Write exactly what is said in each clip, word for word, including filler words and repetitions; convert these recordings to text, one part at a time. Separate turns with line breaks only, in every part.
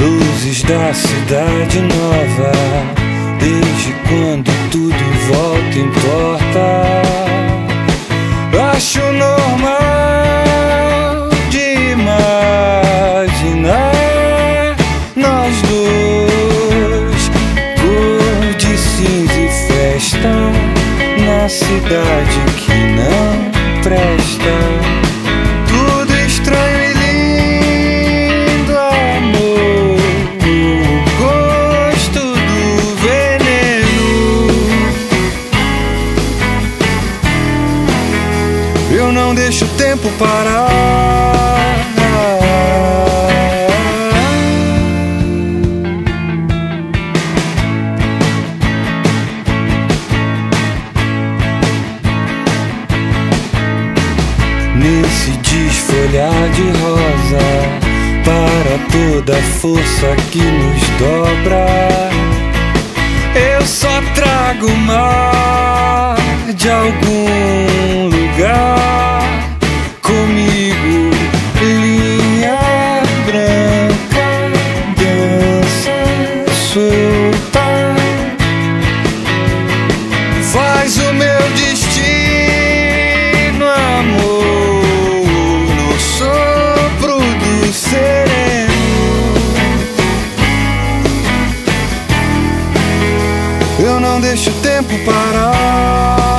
Luzes da cidade nova, desde quando tudo em volta importa. Acho normal de imaginar nós dois, cor de cinza e festa, na cidade que não presta. Tudo estranho e lindo, amor, o gosto do veneno. Eu não deixo o tempo parar. Nesse desfolhar de rosa, para toda a força que nos dobra, eu só trago o mar de algum lugar comigo. Linha branca, dança solta, faz o meu destino, amor, no sopro do sereno. Eu não deixo o tempo parar.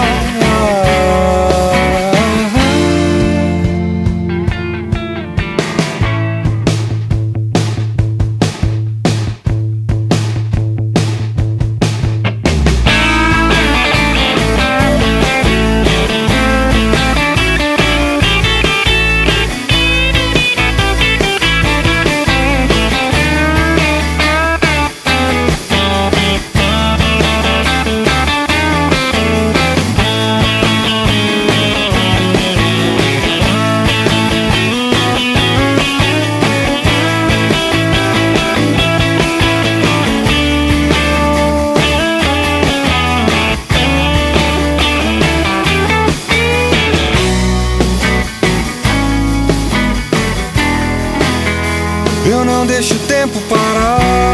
Eu não deixo o tempo parar.